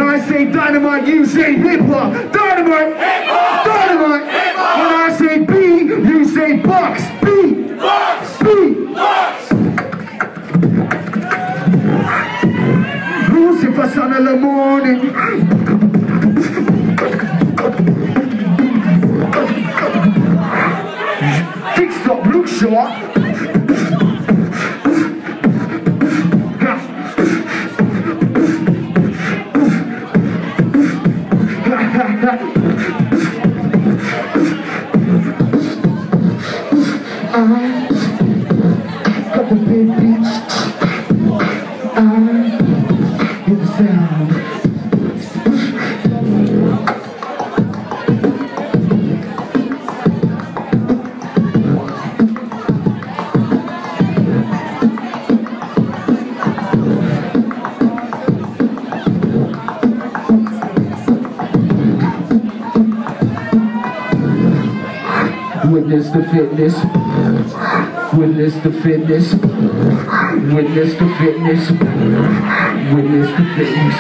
I say dynamite, you say hip-hop. Dynamite, hip-hop. Dynamite, hip-hop. When I say beat, you say box. Beat, box, beat, box. Lucifer, son of the morning. Fix up, look sharp. Got the big beach. Hear the sound. Witness the fitness. Witness the fitness. Witness the fitness. Witness the fitness.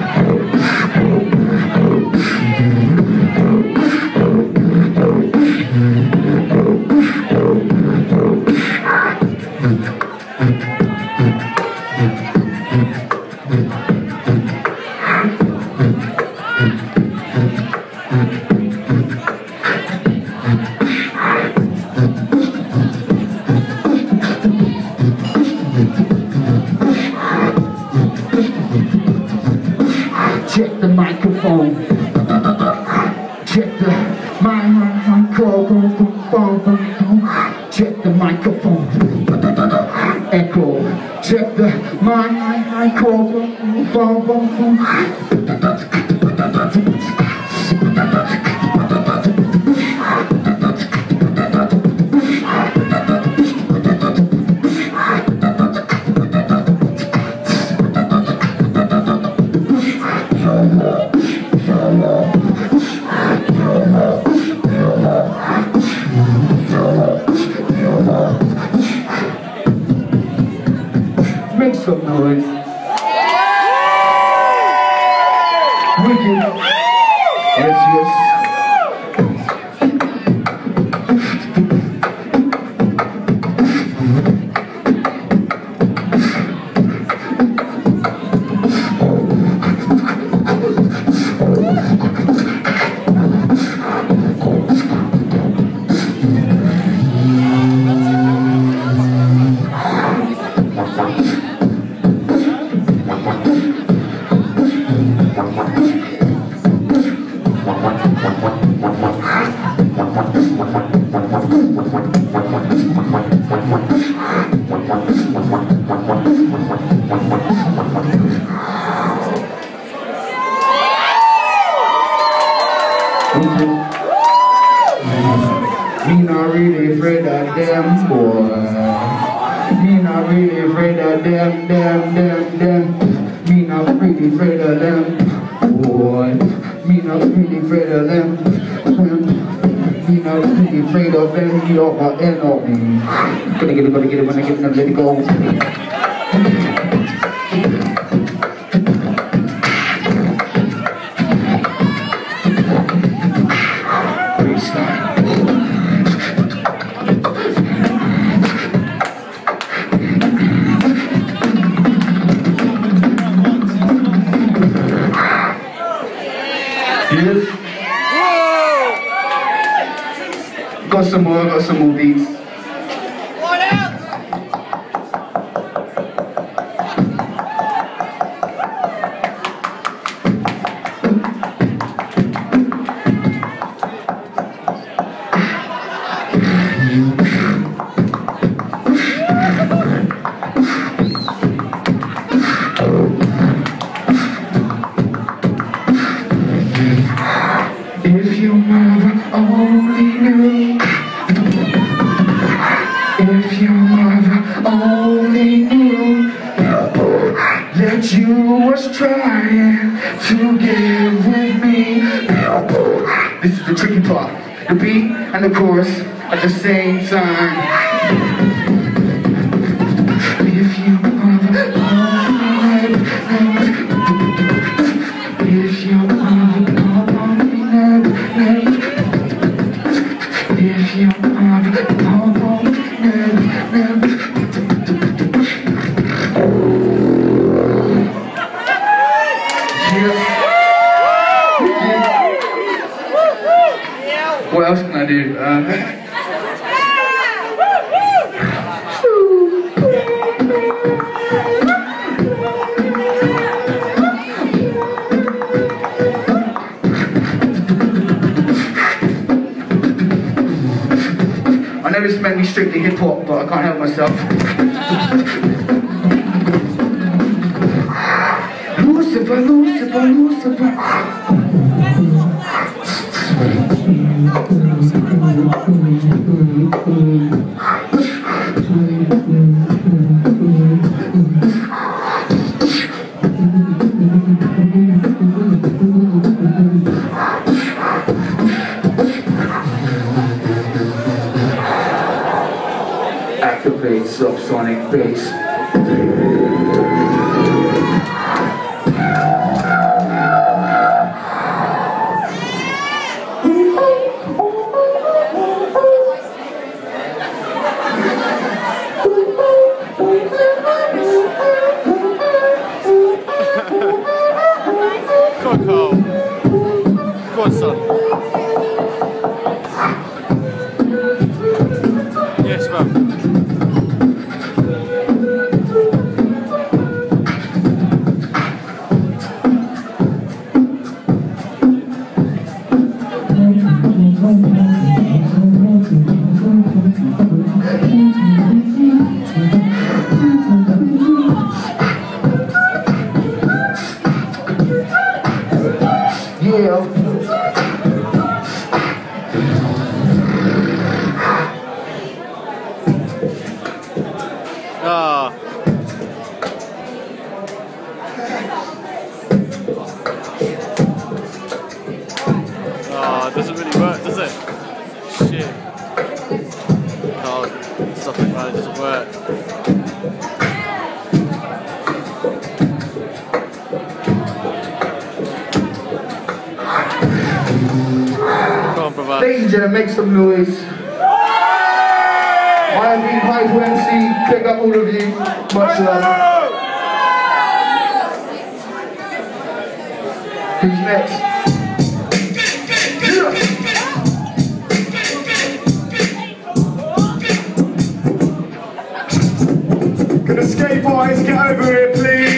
Check the microphone. Check the microphone. Check the microphone. Echo. Check the microphone. Make some noise. Wicked. Yes, yes. Me not really afraid of them, boy. Me not really afraid of them. Me not really afraid of them, boy. Me not really afraid of them. Me not really afraid of them. You are my enemy. Gonna get it when I get them, let it go. Yes. Got some more beats. What else? If your mother only knew. If your mother only knew that you was trying to get with me. This is the tricky part. The beat and the chorus at the same time. If your mother only knew. What else can I do? I know this meant me strictly hip hop, but I can't help myself. Lucifer, Lucifer, Lucifer. Activate subsonic bass. Coco. Go on, son. Yes, ma'am. Yeah. Ah. Oh, it doesn't really work, does it? Shit. Can't stop it, man, it doesn't work. Come on, brother. Ladies and gentlemen, make some noise. I have been Hyper MC, pick up all of you. Much love. Who's next? Yeah. Can the skate boys get over here, please?